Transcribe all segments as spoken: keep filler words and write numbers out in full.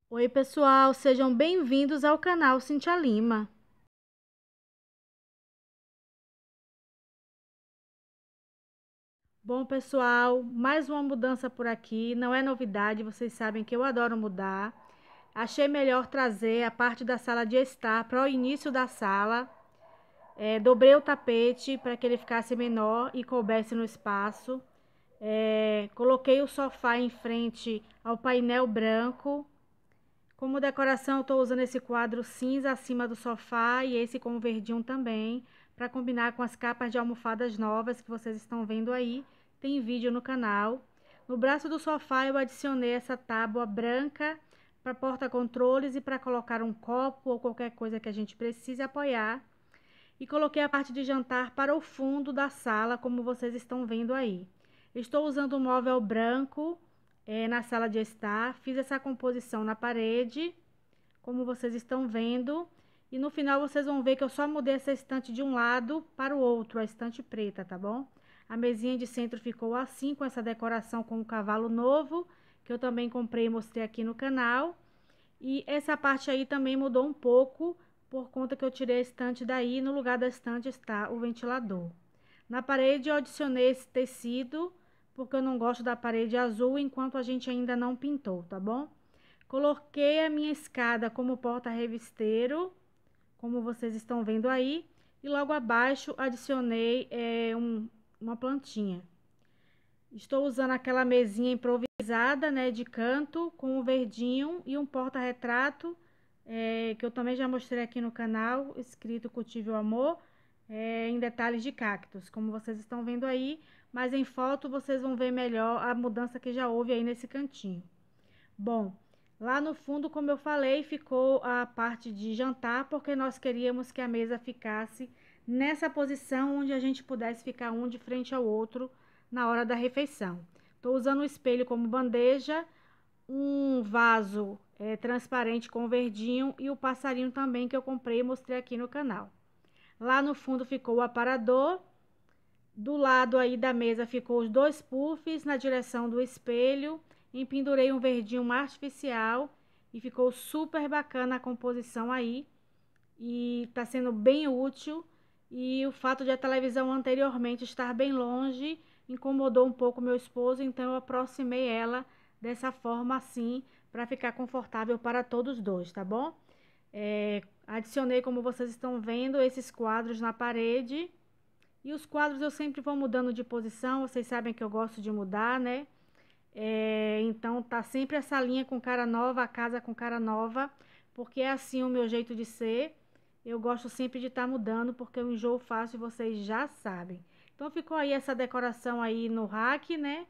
Oi, pessoal, sejam bem-vindos ao canal Cintia Lima. Bom, pessoal, mais uma mudança por aqui, não é novidade, vocês sabem que eu adoro mudar. Achei melhor trazer a parte da sala de estar para o início da sala. É, dobrei o tapete para que ele ficasse menor e coubesse no espaço. É, coloquei o sofá em frente ao painel branco. Como decoração, eu estou usando esse quadro cinza acima do sofá e esse com verdinho também, para combinar com as capas de almofadas novas que vocês estão vendo aí. Tem vídeo no canal. No braço do sofá eu adicionei essa tábua branca para porta-controles e para colocar um copo ou qualquer coisa que a gente precise apoiar. E coloquei a parte de jantar para o fundo da sala, como vocês estão vendo aí. Estou usando um móvel branco é, na sala de estar. Fiz essa composição na parede, como vocês estão vendo. E no final vocês vão ver que eu só mudei essa estante de um lado para o outro, a estante preta, tá bom? A mesinha de centro ficou assim, com essa decoração com o cavalo novo, que eu também comprei e mostrei aqui no canal. E essa parte aí também mudou um pouco, por conta que eu tirei a estante daí, no lugar da estante está o ventilador. Na parede eu adicionei esse tecido, porque eu não gosto da parede azul enquanto a gente ainda não pintou, tá bom? Coloquei a minha escada como porta-revisteiro, como vocês estão vendo aí, e logo abaixo adicionei é, um, uma plantinha. Estou usando aquela mesinha improvisada, né, de canto, com um verdinho e um porta-retrato, é, que eu também já mostrei aqui no canal, escrito Cultive o Amor, é, em detalhes de cactos, como vocês estão vendo aí, mas em foto vocês vão ver melhor a mudança que já houve aí nesse cantinho. Bom, lá no fundo, como eu falei, ficou a parte de jantar, porque nós queríamos que a mesa ficasse nessa posição onde a gente pudesse ficar um de frente ao outro na hora da refeição. Estou usando o espelho como bandeja, um vaso é, transparente com verdinho e o passarinho também que eu comprei e mostrei aqui no canal. Lá no fundo ficou o aparador. Do lado aí da mesa ficou os dois puffs na direção do espelho. Empendurei um verdinho artificial e ficou super bacana a composição aí. E tá sendo bem útil. E o fato de a televisão anteriormente estar bem longe incomodou um pouco meu esposo, então eu aproximei ela dessa forma assim, para ficar confortável para todos dois, tá bom? É, adicionei, como vocês estão vendo, esses quadros na parede. E os quadros eu sempre vou mudando de posição, vocês sabem que eu gosto de mudar, né? É, então tá sempre essa linha com cara nova, a casa com cara nova, porque é assim o meu jeito de ser. Eu gosto sempre de estar tá mudando, porque eu enjoo fácil, vocês já sabem. Então ficou aí essa decoração aí no rack, né?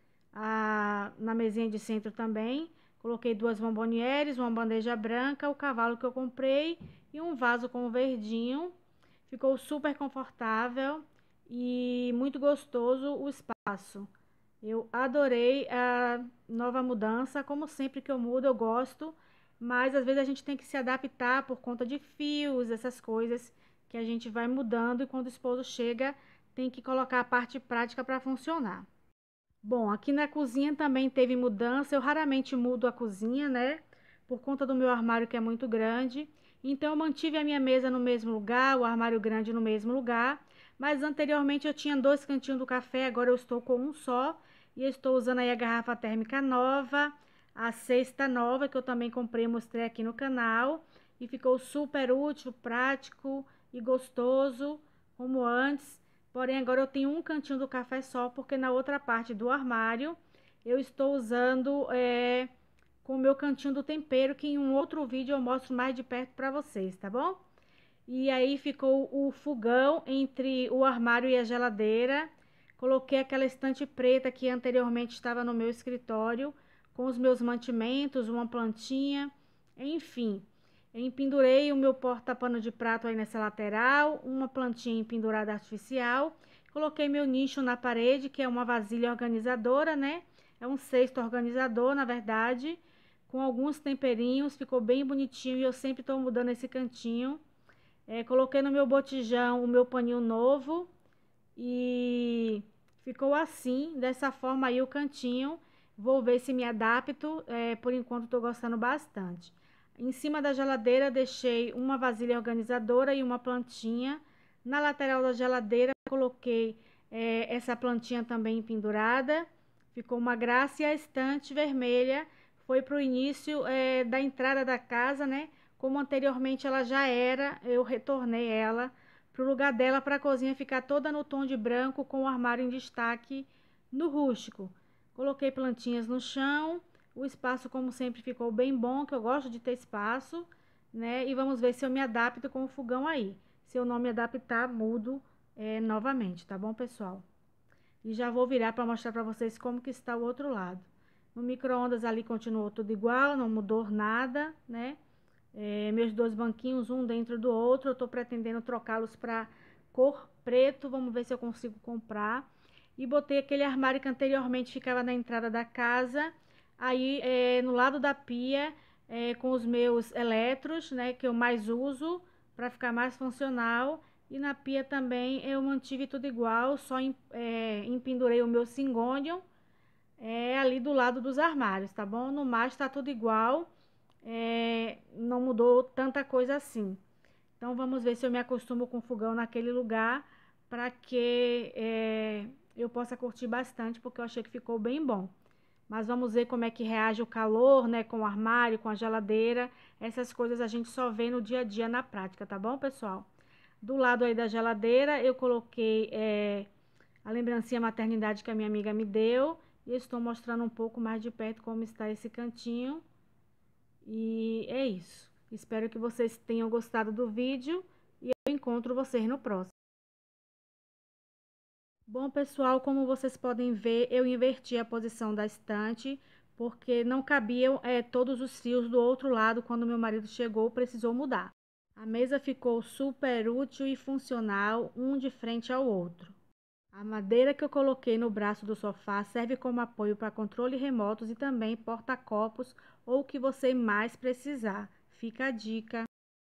A, na mesinha de centro também. Coloquei duas bombonieres, uma bandeja branca, o cavalo que eu comprei e um vaso com verdinho. Ficou super confortável e muito gostoso o espaço. Eu adorei a nova mudança. Como sempre que eu mudo, eu gosto, mas às vezes a gente tem que se adaptar por conta de fios, essas coisas que a gente vai mudando e quando o esposo chega, tem que colocar a parte prática para funcionar. Bom, aqui na cozinha também teve mudança. Eu raramente mudo a cozinha, né? Por conta do meu armário que é muito grande. Então eu mantive a minha mesa no mesmo lugar, o armário grande no mesmo lugar. Mas anteriormente eu tinha dois cantinhos do café, agora eu estou com um só. E eu estou usando aí a garrafa térmica nova, a cesta nova que eu também comprei e mostrei aqui no canal. E ficou super útil, prático e gostoso, como antes. Porém, agora eu tenho um cantinho do café só, porque na outra parte do armário eu estou usando é, com o meu cantinho do tempero, que em um outro vídeo eu mostro mais de perto para vocês, tá bom? E aí ficou o fogão entre o armário e a geladeira. Coloquei aquela estante preta que anteriormente estava no meu escritório, com os meus mantimentos, uma plantinha, enfim. Empendurei o meu porta-pano de prato aí nessa lateral, uma plantinha empendurada artificial. Coloquei meu nicho na parede, que é uma vasilha organizadora, né? É um cesto organizador, na verdade, com alguns temperinhos. Ficou bem bonitinho e eu sempre estou mudando esse cantinho. É, coloquei no meu botijão o meu paninho novo e ficou assim, dessa forma aí o cantinho. Vou ver se me adapto, é, por enquanto estou gostando bastante. Em cima da geladeira deixei uma vasilha organizadora e uma plantinha. Na lateral da geladeira coloquei é, essa plantinha também pendurada. Ficou uma graça, e a estante vermelha foi para o início é, da entrada da casa, né? Como anteriormente ela já era, eu retornei ela para o lugar dela, para a cozinha ficar toda no tom de branco, com o armário em destaque no rústico. Coloquei plantinhas no chão. O espaço, como sempre, ficou bem bom, que eu gosto de ter espaço, né? E vamos ver se eu me adapto com o fogão aí. Se eu não me adaptar, mudo é, novamente, tá bom, pessoal? E já vou virar para mostrar para vocês como que está o outro lado. No micro-ondas ali continuou tudo igual, não mudou nada, né? É, meus dois banquinhos, um dentro do outro, eu tô pretendendo trocá-los para cor preto. Vamos ver se eu consigo comprar. E botei aquele armário que anteriormente ficava na entrada da casa, aí é, no lado da pia, é, com os meus eletros, né, que eu mais uso para ficar mais funcional. E na pia também eu mantive tudo igual, só em, é, empendurei o meu Singonium é, ali do lado dos armários, tá bom? No mais tá tudo igual, é, não mudou tanta coisa assim. Então vamos ver se eu me acostumo com o fogão naquele lugar, para que é, eu possa curtir bastante, porque eu achei que ficou bem bom. Mas vamos ver como é que reage o calor, né, com o armário, com a geladeira. Essas coisas a gente só vê no dia a dia na prática, tá bom, pessoal? Do lado aí da geladeira eu coloquei é, a lembrancinha maternidade que a minha amiga me deu. E estou mostrando um pouco mais de perto como está esse cantinho. E é isso. Espero que vocês tenham gostado do vídeo e eu encontro vocês no próximo. Bom, pessoal, como vocês podem ver, eu inverti a posição da estante, porque não cabiam é, todos os fios do outro lado. Quando meu marido chegou, precisou mudar. A mesa ficou super útil e funcional, um de frente ao outro. A madeira que eu coloquei no braço do sofá serve como apoio para controle remotos e também porta-copos ou o que você mais precisar. Fica a dica.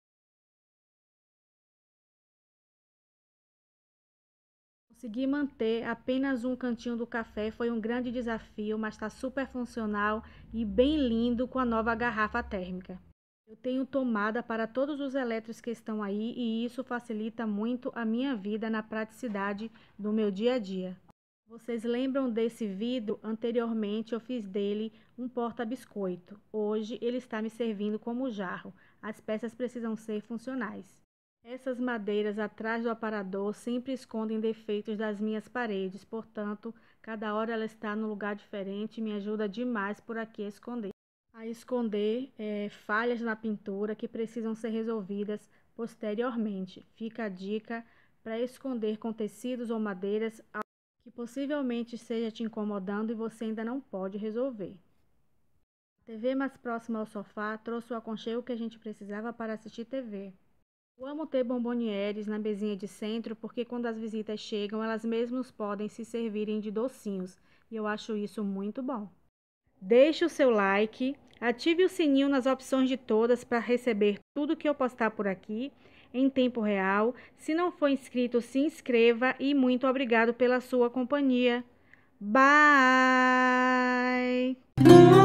Conseguir manter apenas um cantinho do café foi um grande desafio, mas está super funcional e bem lindo com a nova garrafa térmica. Eu tenho tomada para todos os elétricos que estão aí e isso facilita muito a minha vida na praticidade do meu dia a dia. Vocês lembram desse vidro? Anteriormente eu fiz dele um porta-biscoito. Hoje ele está me servindo como jarro. As peças precisam ser funcionais. Essas madeiras atrás do aparador sempre escondem defeitos das minhas paredes, portanto, cada hora ela está num lugar diferente e me ajuda demais por aqui a esconder. A esconder é, falhas na pintura que precisam ser resolvidas posteriormente. Fica a dica para esconder com tecidos ou madeiras que possivelmente esteja te incomodando e você ainda não pode resolver. A T V mais próxima ao sofá trouxe o aconchego que a gente precisava para assistir T V. Eu amo ter bombonieres na mesinha de centro, porque quando as visitas chegam, elas mesmas podem se servirem de docinhos, e eu acho isso muito bom. Deixe o seu like, ative o sininho nas opções de todas para receber tudo que eu postar por aqui em tempo real. Se não for inscrito, se inscreva e muito obrigado pela sua companhia. Bye!